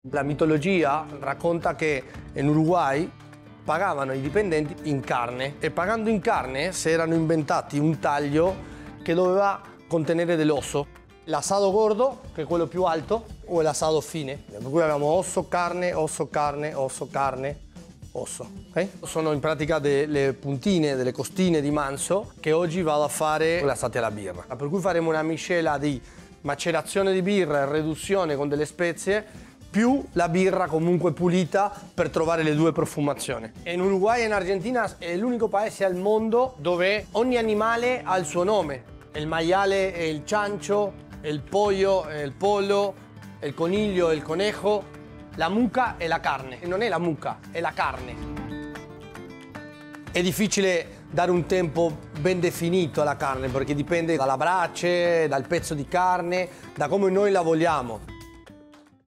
La mitologia racconta che in Uruguay pagavano i dipendenti in carne e pagando in carne si erano inventati un taglio che doveva contenere dell'osso. L'assado gordo, che è quello più alto, o l'assado fine. Per cui abbiamo osso, carne, osso, carne, osso, carne, osso. Okay? Sono in pratica delle puntine, delle costine di manzo che oggi vado a fare glassate alla birra. Per cui faremo una miscela di macerazione di birra e riduzione con delle spezie più la birra comunque pulita per trovare le due profumazioni. E in Uruguay e in Argentina è l'unico paese al mondo dove ogni animale ha il suo nome. Il maiale è il ciancio, il pollo è il pollo, il coniglio è il conejo, la mucca è la carne. E non è la mucca, è la carne. È difficile dare un tempo ben definito alla carne perché dipende dalla brace, dal pezzo di carne, da come noi la vogliamo.